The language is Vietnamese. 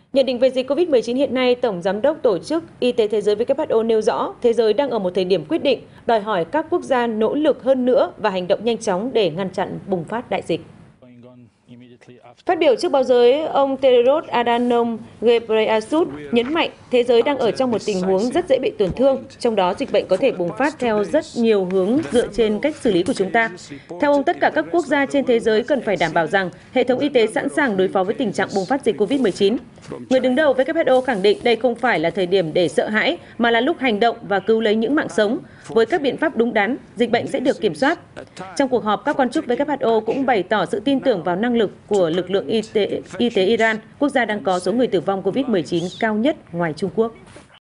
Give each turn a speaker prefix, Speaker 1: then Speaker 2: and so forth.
Speaker 1: Nhận định về dịch COVID-19 hiện nay, Tổng Giám đốc Tổ chức Y tế Thế giới WHO nêu rõ thế giới đang ở một thời điểm quyết định, đòi hỏi các quốc gia nỗ lực hơn nữa và hành động nhanh chóng để ngăn chặn bùng phát đại dịch. Phát biểu trước báo giới, ông Tedros Adhanom Ghebreyesus nhấn mạnh thế giới đang ở trong một tình huống rất dễ bị tổn thương, trong đó dịch bệnh có thể bùng phát theo rất nhiều hướng dựa trên cách xử lý của chúng ta. Theo ông, tất cả các quốc gia trên thế giới cần phải đảm bảo rằng hệ thống y tế sẵn sàng đối phó với tình trạng bùng phát dịch COVID-19. Người đứng đầu WHO khẳng định đây không phải là thời điểm để sợ hãi, mà là lúc hành động và cứu lấy những mạng sống. Với các biện pháp đúng đắn, dịch bệnh sẽ được kiểm soát. Trong cuộc họp, các quan chức WHO cũng bày tỏ sự tin tưởng vào năng lực của lực lượng y tế Iran, quốc gia đang có số người tử vong COVID-19 cao nhất ngoài Trung Quốc.